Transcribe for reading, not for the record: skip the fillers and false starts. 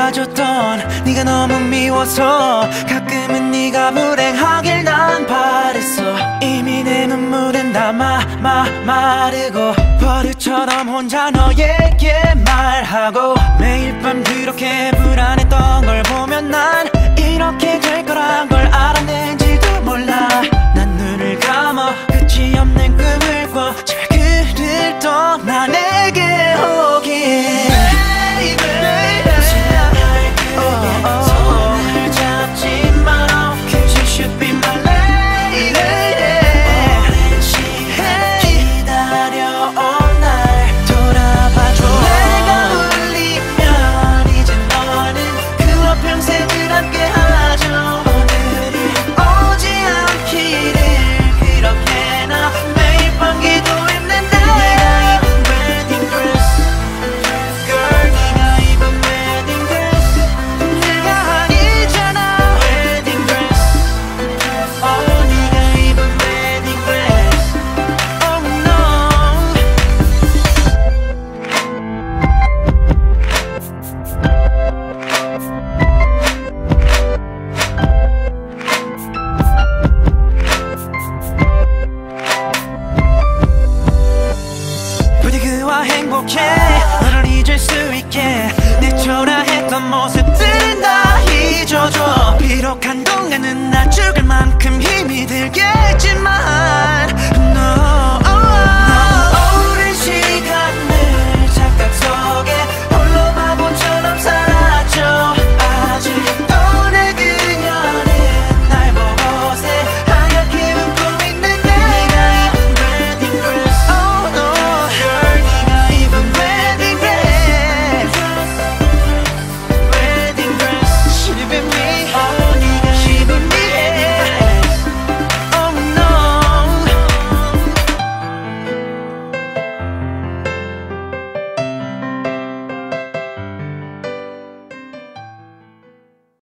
돌봐줬던 네가 너무 미워서 가끔은 네가 불행하길 난 바랬어. 이미 내 눈물은 다 마르고 버릇처럼 혼자 너에게 말하고 매일 밤 그렇게 불안했던 걸 보면 난 이렇게 될 거란 걸 알았는지도 몰라. 난 눈을 감아 끝이 없는 꿈을 꿔 제발 그를 떠나 내게 오길. 손을 잡지 마. She should be my lady. 오랜 시간 기다려온 날 돌아봐줘. 내가 울리면 이제 너는 그와 평생을 함께하죠. 오늘이 오지 않기를 그렇게나 매일 밤 기도했는데 네가 입은 wedding dress Girl 네가 입은 wedding dress 내가 아니잖아. wedding dress Oh 네가 입은 wedding dress Oh no. 부디 그와 행복해 너를 잊을 수 있게 내 초라했던 모습들은 다 잊어줘. 비록 한동안은 나 죽을 만큼 힘이 들겠지만